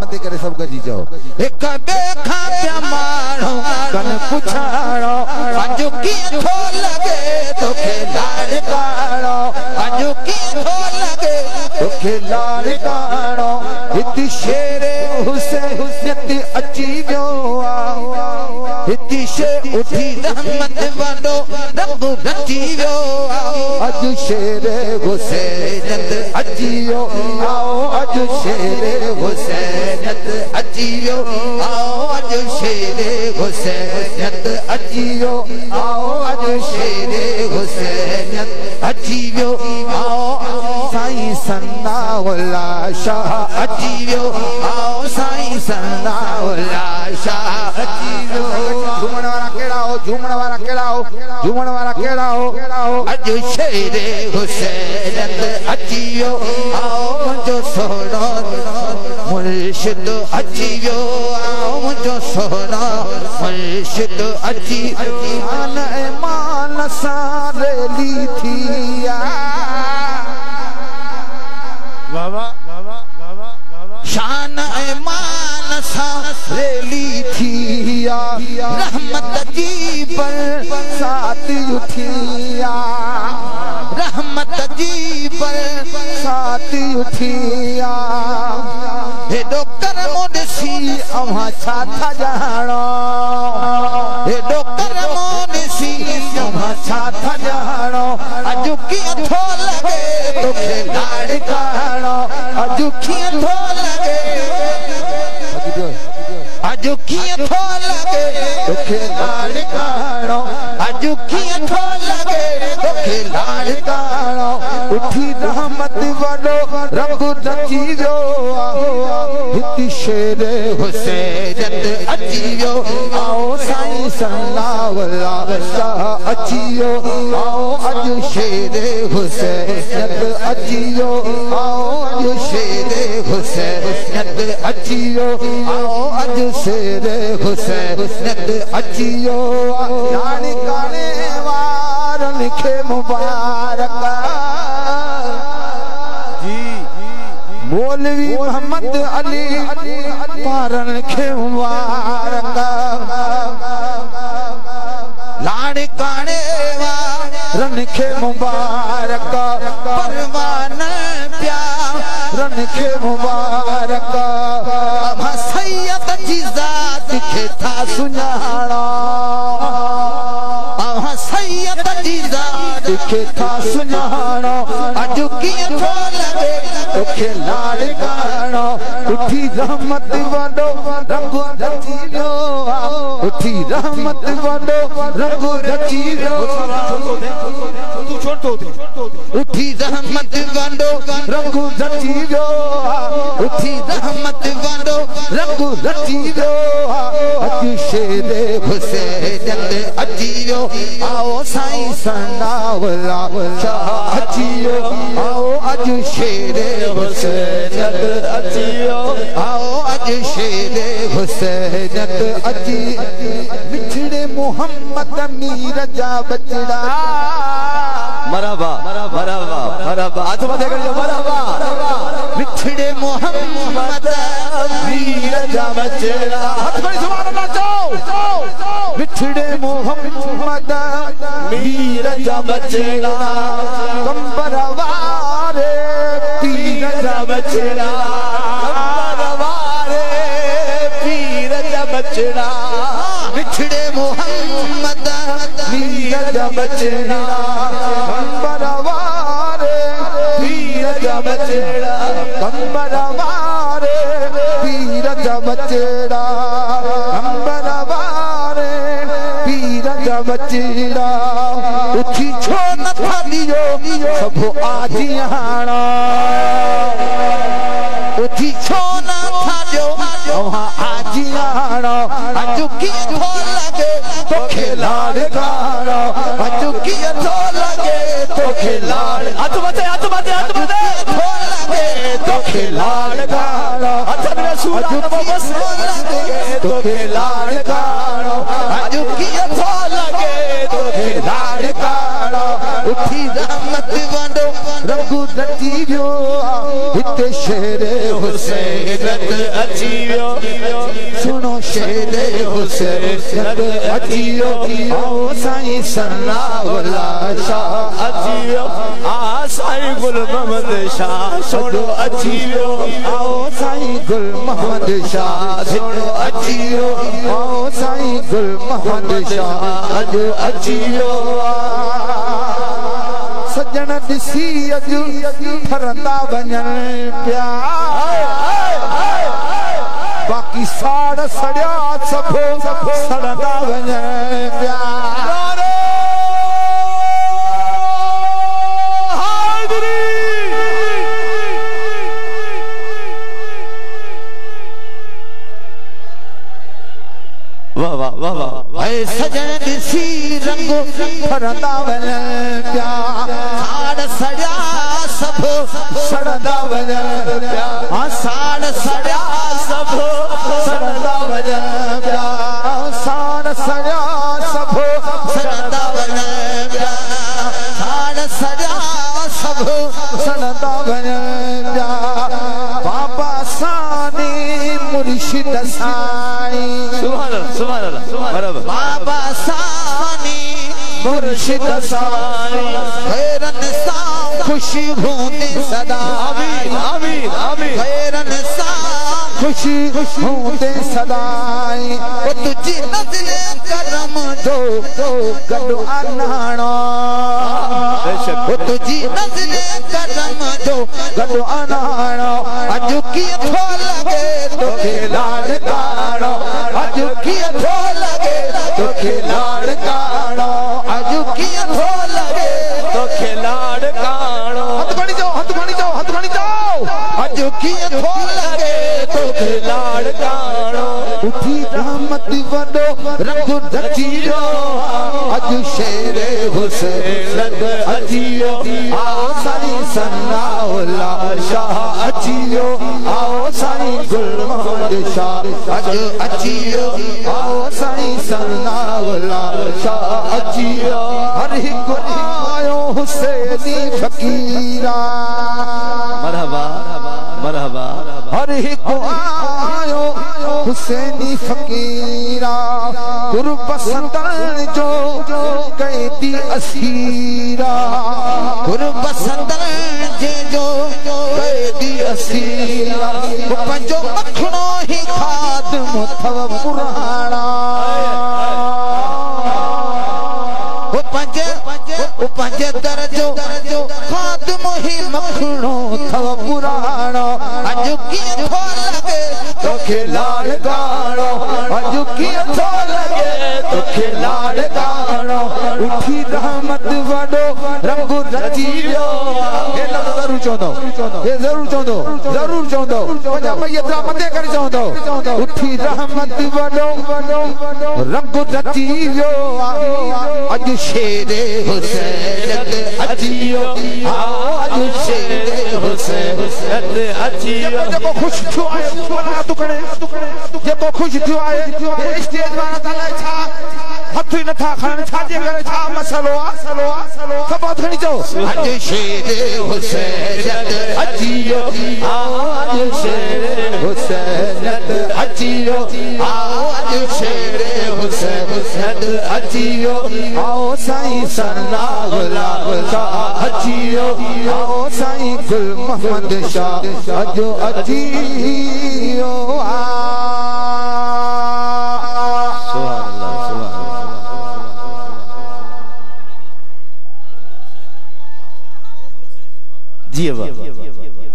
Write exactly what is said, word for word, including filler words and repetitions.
मथे करे सब गजी जाओ एक बेखा प्या मारो कन पुछाड़ो अजो की थो लगे तोखे लाड़ काड़ो अजो की थो लगे तोखे लाड़ काड़ो हिती शेरे हुसैन हुसैन अची वियो हिती शे उठी रहमत वाडो रब रची वियो अज शेरे हुसैन अची वियो आओ अज शेरे हुसैन अची वियो आओ अज शेरे हुसैन अची वियो आओ अज शेरे हुसैन अची वियो आओ साईं सनाउल्ला शाह अची वियो आओ साईं सनाउल्ला शाह अची वियो झूमण वारा केड़ा हो झूमण वारा केड़ा हो झूमण वारा केड़ा हो अज शेरे हुसैन अची वियो आओ मुंहिंजो सोना मुर्शिद अची वियो आओ मुंहिंजो सोना मुर्शिद अची मान ईमान सां रेली थी वाह शान ईमान सां रेली थी रहमत जी बरसात उठिया रहमत जी बरसात उठिया हेडो करमो ॾिसी अव्हां छा था ॼाणो हेडो करमो ॾिसी अव्हां छा था ॼाणो अॼु कीअं थो लॻे तोखे लाड़ काड़ो अॼु कीअं थो लॻे अॼु कीअं थो लॻे तोखे लाड़ काड़ो अॼु कीअं थो लॻे तोखे लाड़ काड़ो उठी रहमत वॾो रब रची वियो हिती शेरे हुसैन अची वियो आओ साईं सनाउल्ला शाह अची वियो आओ अज शेरे हुसैन अची वियो आओ अज शेरे हुसैन अची वियो आओ अज शेरे हुसैन अची वियो लाड़ काने वारन खे मुबारक मौलवी मोहम्मद अली पारन खे मुबारक लाड़ काने वारन खे मुबारक परवान प्यारन खे मुबारक अम्मा सैयद जी ज़ात खे था सुञाणो अम्मा सैयद जी ज़ात खे था सुञाणो अॼु कीअं थो लॻे तोखे लाड़ काड़ो उठी रहमत वॾो रब रची वियो उठी रहमत वॾो रब रची वियो उठी रहमत वॾो रब रची वियो उठी रहमत वॾो रब रची वियो अॼु शेरे हुसैन अची वियो आओ साईं सनाउल्ला शाह अची वियो आओ अॼु शेरे हुसैन अची वियो आओ अज शेरे हुसैन अची मिठड़े मोहम्मद मीर जा बचड़ा मरहबा मरहबा मरहबा हाथ मथे करियो मरहबा मिठड़े मोहम्मद मीर जा बचड़ा हाथ खड़ी सुभान अल्लाह जाओ मिठड़े मोहम्मद मीर जा बचड़ा कंबर वारे पीर जा बचड़ा वारे पीर जा बचड़ा बिछड़े मोहम्मद पीर जा बचड़ा कंबर वारे पीर जा बचड़ा कंबर वारे पीर जा बचड़ा कंबर वारे पीर जा बचड़ा उठी छो न था लियो सब आजियाणो उठी छो न था जो वहाँ आजियाणो अॼु कीअं थो लॻे तोखे लाड़ काड़ो अॼु कीअं थो लॻे तोखे लाड़ हथ मथे हथ मथे हथ मथे थो लॻे तोखे लाड़ काड़ो हथनि में सूर बस तोखे लाड़ काड़ो अॼु कीअं थो लॻे तोखे लाड़ काड़ो उठी रहमत वंडो रंग रची वियो हिते शेर हुसैन अची वियो सुनो शेर हुसैन अची वियो आओ साईं सनाउल्ला शाह अची वियो आ साईं गुल मोहम्मद शाह सोनो अची वियो आओ साईं गुल मोहम्मद शाह सोनो अची वियो आओ साईं गुल मोहम्मद शाह अज अची वियो सजन दिसी अज फरंदा वञन पिया बाकी साड़ सड़िया सब सड़ंदा वञन पिया वाह वाह वाह वाह ऐ सजन दिसी रंगो फरंदा वञन पिया साड़ सड़िया सब सड़ंदा वञन पिया हां साड़ सड़िया सब सड़ंदा वञन पिया साड़ सड़िया सब सड़ंदा वञन पिया साड़ सड़िया सब सड़ंदा वञन पिया बाबा सानी मुर्शिद साईं सुभान अल्लाह सुभान अल्लाह बराबर बाबा सानी मुर्शिद साईं खैरन सा खुशी होने सदा आमीन आमीन आमीन खैरन सा खुशी होने सदाई ओ तुझी नज़ले करम जो गॾु अनाणो ओ तुझी नज़ले करम जो गॾु अनाणो अॼु कीअं थो लॻे तोखे लाड़काणो अॼु कीअं थो लॻे तोखे लाड़काणो अॼु कीअं थो लॻे तोखे लाड़काणो हथ खणी जाओ हथ खणी जाओ हथ खणी जाओ अॼु कीअं थो लॻे तोखे लाड़काणो उठी रहमत वॾो रंग रची वियो अॼु शेर हुसैन अची वियो आओ साईं सनाउल्ला शाह अची वियो आओ साईं गुल मोहम्मद शाह अॼु अची वियो आओ साईं सनाउल्ला शाह अची वियो हर हिकु आयो हुसैनी फ़कीरा मरहबा मरहबा हर हिकु आयो हुसैनी फ़कीरा गुरबसंदन जो कैदी असीरा गुरबसंदन जे जो कैदी असीरा पंजो मखणो ही खादम थव पुराणा पंजे पंजे दर्जो खादम ही मखणो थव पुराणो अॼु कीअं थो लॻे तोखे लाड़काणो अॼु कीअं थो लॻे तोखे लाड़काणो उठी रहमत वॾो रंग रची वियो हे लफ़्ज़ ज़रूर चवंदो हे ज़रूर चवंदो ज़रूर चवंदो पंहिंजा मयत मथे करे चवंदो उठी रहमत वॾो रंग रची वियो अॼु शेर हुसैन अची वियो अॼु शेर हुसैन अची वियो जेको ख़ुशि थियो आहे तूं खणे जेको ख़ुशि थियो आहे स्टेज वारा त अलाए छा हथ ही नथा खणनि छाजे करे छा मसलो आहे सभु हथ खणी चओ अॼु शेर हुसैन अची वियो अॼु शेर हुसैन अची वियो अॼु शेर हुसैन अची वियो आओ साईं सनाउल्ला शाह अची वियो आओ साईं गुल मोहम्मद शाह अॼु अची वियो जी बाबा